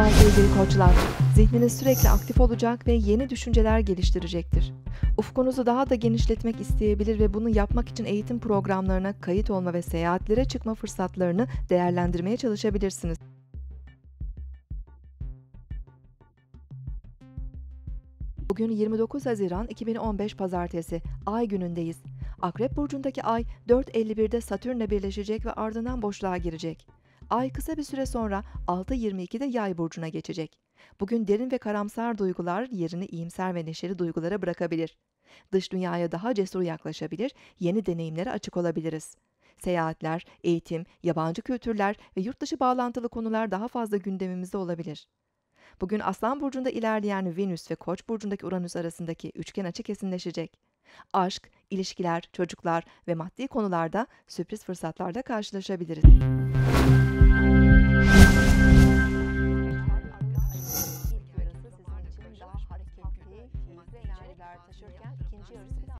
Sevgili koçlar, zihniniz sürekli aktif olacak ve yeni düşünceler geliştirecektir. Ufkunuzu daha da genişletmek isteyebilir ve bunu yapmak için eğitim programlarına kayıt olma ve seyahatlere çıkma fırsatlarını değerlendirmeye çalışabilirsiniz. Bugün 29 Haziran 2015 Pazartesi, Ay günündeyiz. Akrep burcundaki Ay 4.51'de Satürn'le birleşecek ve ardından boşluğa girecek. Ay kısa bir süre sonra 6.22'de Yay burcuna geçecek. Bugün derin ve karamsar duygular yerini iyimser ve neşeli duygulara bırakabilir. Dış dünyaya daha cesur yaklaşabilir, yeni deneyimlere açık olabiliriz. Seyahatler, eğitim, yabancı kültürler ve yurt dışı bağlantılı konular daha fazla gündemimizde olabilir. Bugün Aslan burcunda ilerleyen Venüs ve Koç burcundaki Uranüs arasındaki üçgen açı kesinleşecek. Aşk, ilişkiler, çocuklar ve maddi konularda sürpriz fırsatlarla karşılaşabiliriz. İlk yarısı sizin için daha hareketli, keyifli enerjiler taşırken ikinci yarısı